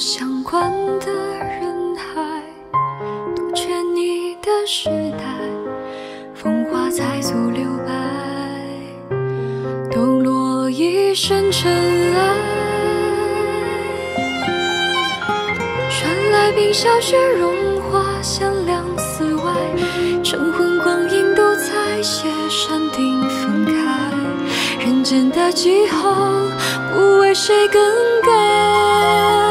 相关的人海，多缺你的时代，风华在左留白，都落一身尘埃。传来冰消雪融化，响亮寺外，晨昏光阴都在写山顶分开，人间的气候不为谁更改。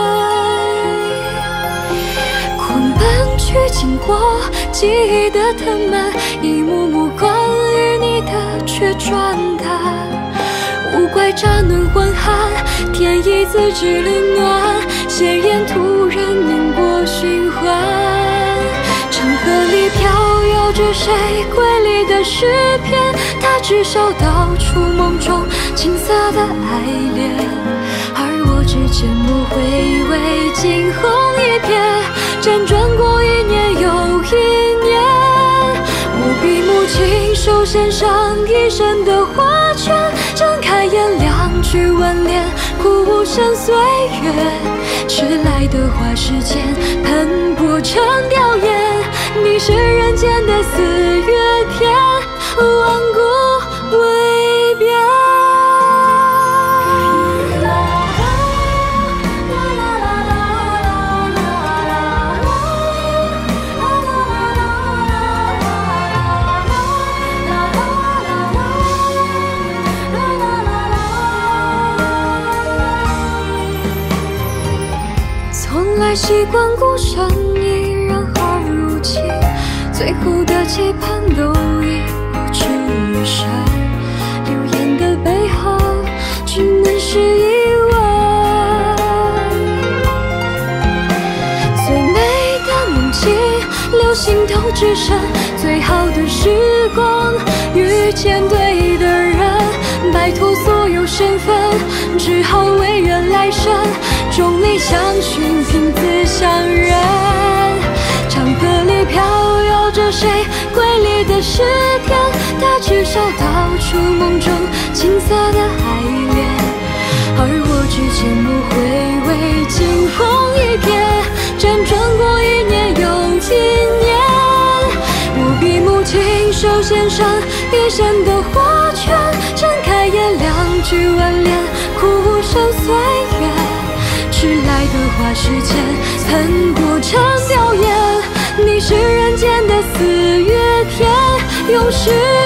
狂奔去经过记忆的藤蔓，一幕幕关于你的却转淡，无怪乍暖还寒，天意自知冷暖，斜眼突然念过循环。长河里飘摇着谁瑰丽的诗篇，它至少道出梦中青涩的爱恋，而我只缄默回味惊鸿一瞥，辗转过一年又一年。我闭目亲手献上一生的花圈，睁开眼两句挽联，苦无声岁月，迟来的花时间喷薄成凋叶。你是人间的四月天，万古未变。从来习惯孤身一人而如今，最后的期盼都已不知于谁，流言的背后只能是意外。最美的梦境留心头只剩最好的时光，遇见对的人，摆脱所有身份，只好唯愿来生众里相寻，凭自相认。长河里飘摇着谁瑰丽的诗篇，它至少道出梦中青涩的爱恋，而我只缄默回味惊鸿一瞥，辗转过一年又一年。我闭目亲手献上一生的花圈，睁开眼两句挽联，苦无声岁月，迟来的花时间喷薄成凋叶。你是人间的四月天，永世